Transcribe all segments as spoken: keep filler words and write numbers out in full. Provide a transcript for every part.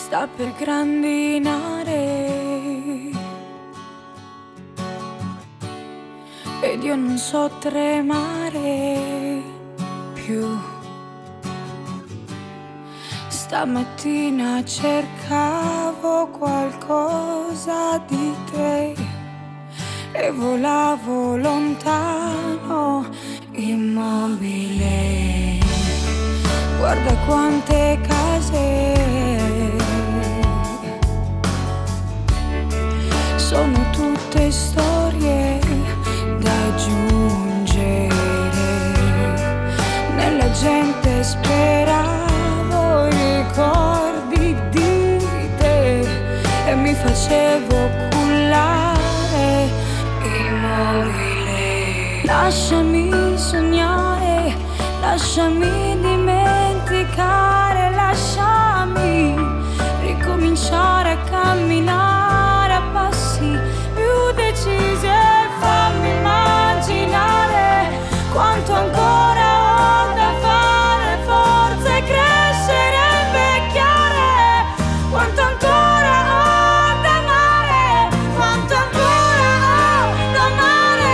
sta per grandinare ed io non so tremare più. Stamattina cercavo qualcosa di te e volavo lontano, immobile. Guarda quante case sono, tutte storie da aggiungere. Nella gente speravo ricordi di te e mi facevo cullare, immobile. Lasciami sognare, lasciami dimenticare, lasciami ricominciare a camminare a passi più decisi e fammi immaginare quanto ancora ho da fare, forse crescere e invecchiare, quanto ancora ho da amare, quanto ancora ho da amare.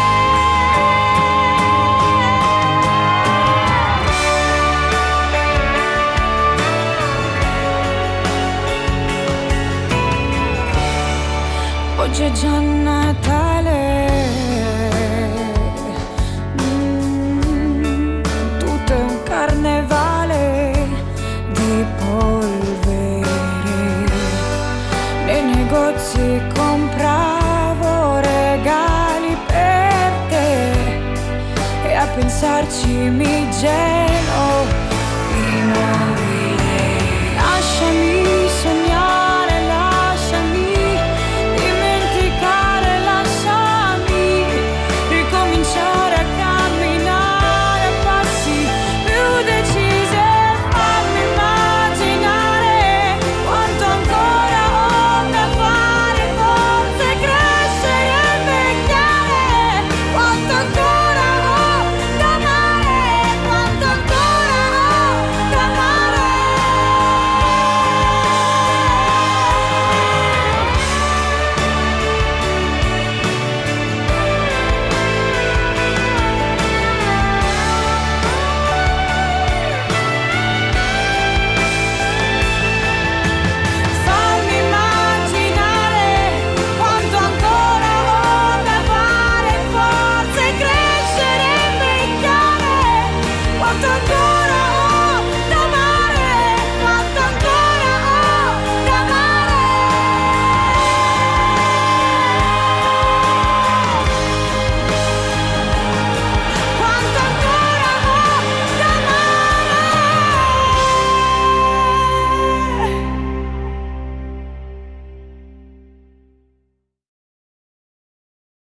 Oggi è già Natale, mm, tutto è un carnevale di polvere. Nei negozi compravo regali per te e a pensarci mi gelo, immobile. Lasciami